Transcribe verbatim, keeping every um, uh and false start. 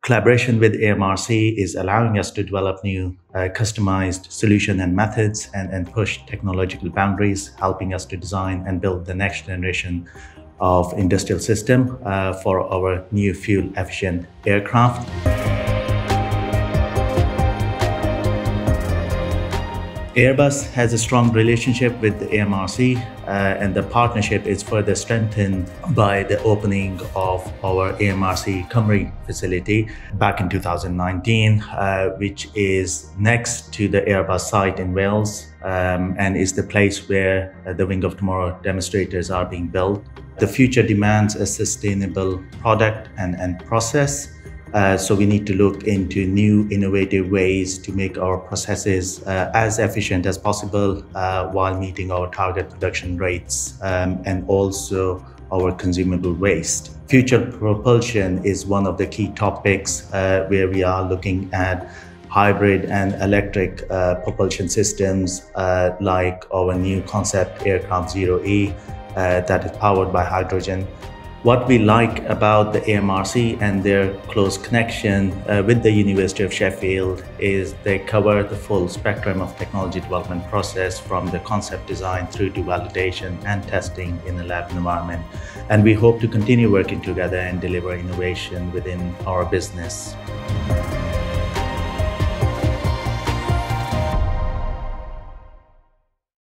Collaboration with A M R C is allowing us to develop new uh, customized solutions and methods and, and push technological boundaries, helping us to design and build the next generation of industrial system uh, for our new fuel efficient aircraft. Airbus has a strong relationship with the A M R C, uh, and the partnership is further strengthened by the opening of our A M R C Cymru facility back in two thousand nineteen, uh, which is next to the Airbus site in Wales um, and is the place where uh, the Wing of Tomorrow demonstrators are being built. The future demands a sustainable product and, and process. Uh, so we need to look into new innovative ways to make our processes uh, as efficient as possible uh, while meeting our target production rates um, and also our consumable waste. Future propulsion is one of the key topics uh, where we are looking at hybrid and electric uh, propulsion systems uh, like our new concept aircraft zero E uh, that is powered by hydrogen. What we like about the A M R C and their close connection uh, with the University of Sheffield is they cover the full spectrum of technology development process from the concept design through to validation and testing in a lab environment. And we hope to continue working together and deliver innovation within our business.